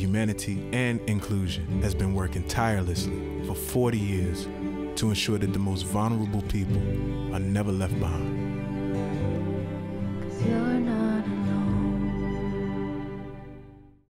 Humanity and Inclusion has been working tirelessly for 40 years to ensure that the most vulnerable people are never left behind.